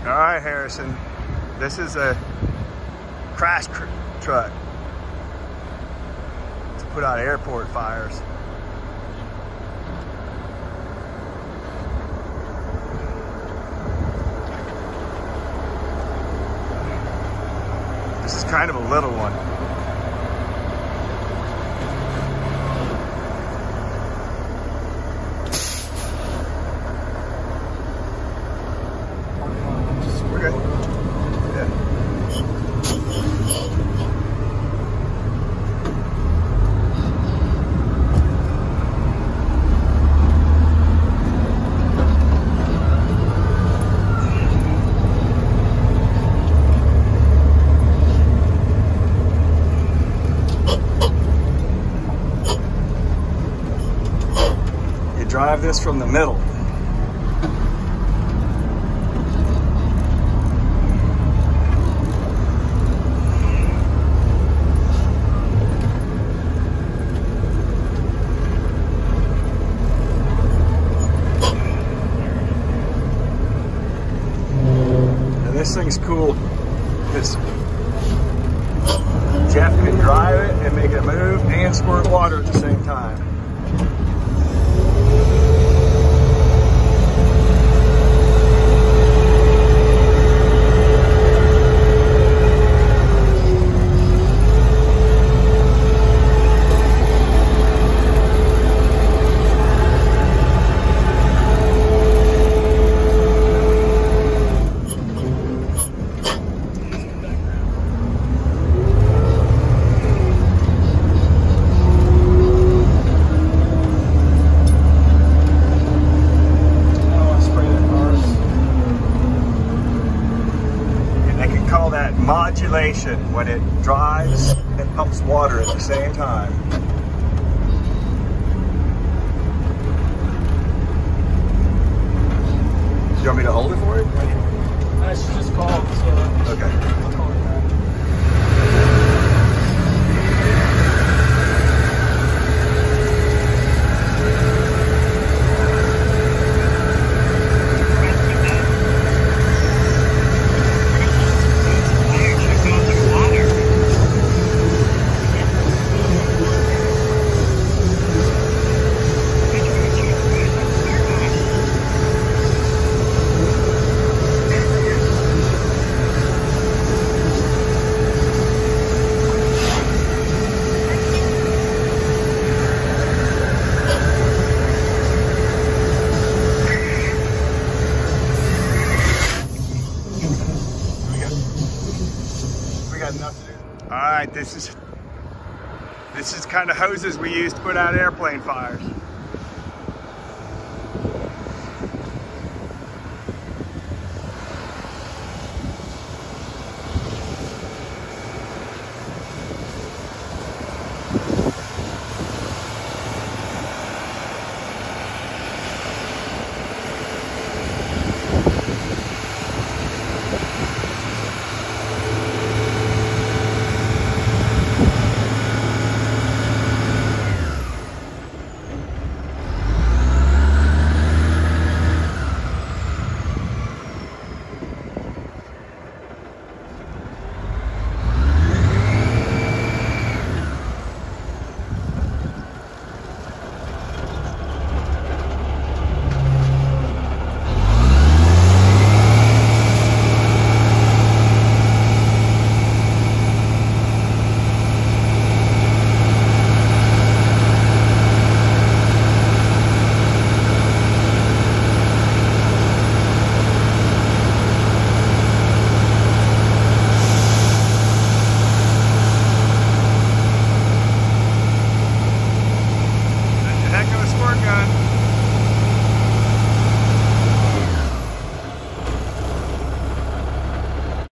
All right, Harrison. This is a crash truck to put out airport fires. This is kind of a little one. Drive this from the middle. Now this thing's cool because Jeff can drive it and make it move and squirt water at the same time. Modulation when it drives and pumps water at the same time. Do you want me to hold it for you? I should just call it, so okay. I'll call it back. All right, this is kind of hoses we use to put out airplane fires.